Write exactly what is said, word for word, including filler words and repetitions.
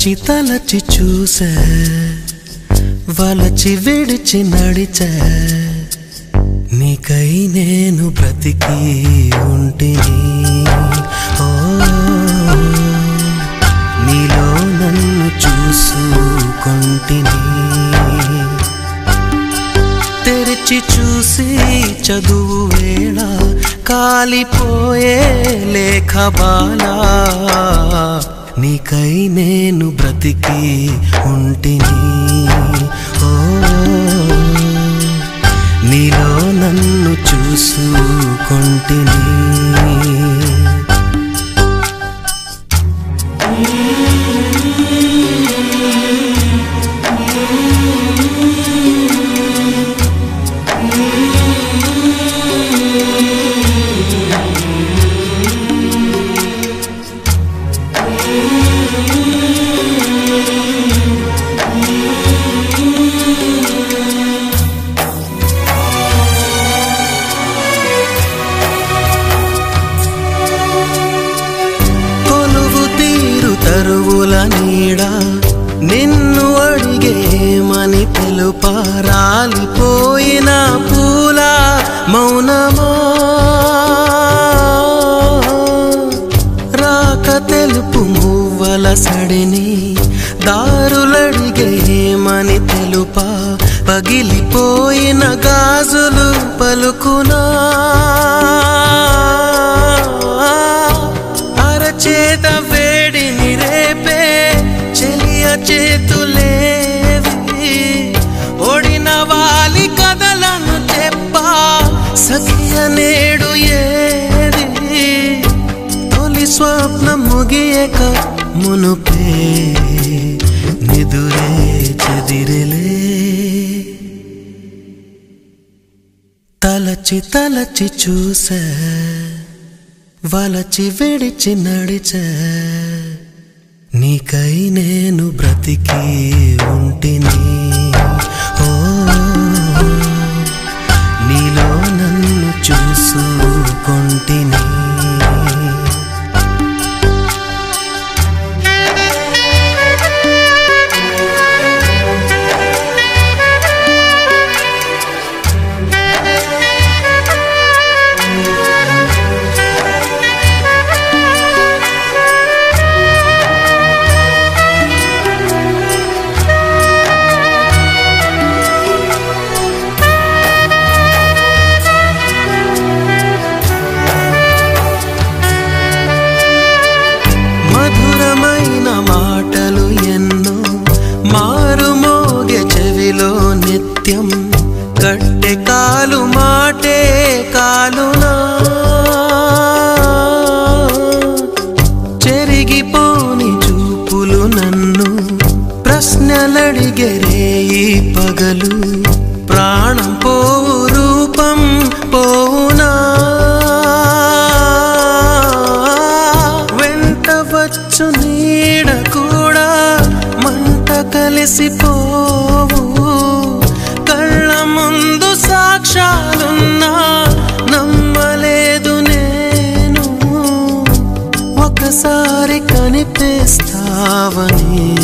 తలచి తలచి చూసే వలచి విడిచి నడిచే నీకై నేను బ్రతికి ఉంటిని ఓ నీలో నన్ను చూసుకొంటిని తెరిచి చూసి చదువు వేళ కాలిపోయే లేఖ బాలా నీకై నేను బ్రతికి ఉంటిని ఓ నీలో నన్ను చూసుకొంటిని తరువుల నీడ నిన్ను అడిగేమని తెలుపా రాలిపోయిన పూల మౌనమా రాక తెలుపు మువ్వల సడిని దారులడిగేమని తెలుపా పగిలిపోయిన గాజులు పలుకునా అరచేత వేడిని రేపే చెలియ చేతులేవి ఓడిన వాలి కథలను చెప్పా సఖియ నేడు ఏది తొలి స్వప్నం ముగియక మునుపే నిదురే చెదిరెలే తలచి తలచి చూసే వలచి విడిచి నడిచే నీకై నేను బ్రతికి ఉంటిని ఓ నీలో నన్ను చూసుకొంటిని మాటలు ఎన్నో మారుమోగే చెవిలో నిత్యం కట్టె కాలు మాటే కాలునా చెరిగిపోని చూపులు నన్ను ప్రశ్నలడిగరే ఈ పగలు ప్రాణం పోవు రూపం పోవునా వెంట వచ్చు నీడ కూడా మంట కలిసిపోవు కళ్ళ ముందు సాక్ష్యాలున్నా నమ్మలేదు నేను ఒకసారి కనిపిస్తావని